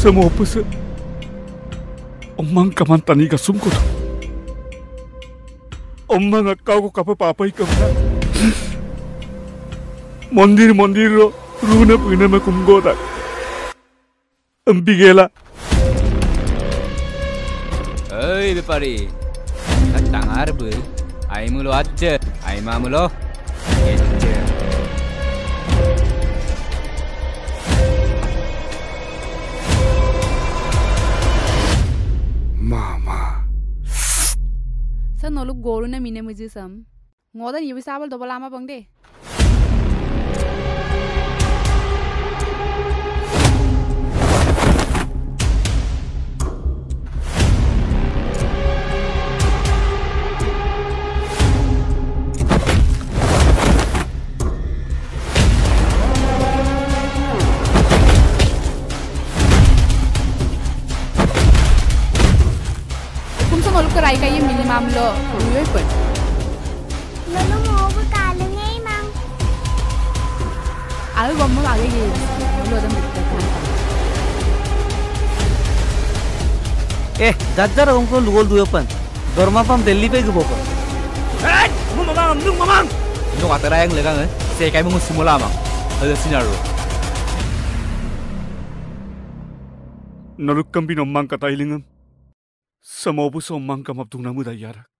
Semua pesa Omang kaman tani ka sumko tu Omang kau ko kapa papa ikamna Mondir ro runa puna ma kumgoda Ambigela Oi Bepari Katang harba Ai mulo aja Ai mamulo Ece Mama Sa nolu goru na mine muji sam ngoda ni bisabal double ama bangde Kerai kaya minimum lo, dua pun. Lalu mau berkali ngai mang. Aku kamu lagi ni, lo ada berdekat. Jajar उनको लुगोल दुए पन दरमा पम दिल्ली पे गबो पन Mamang Nung atara yang legang Saya kayak mengus simula mang Ada sinar lo Nalukam bin omang kata ilingam Semua pun omang kam abdung namu dah yarak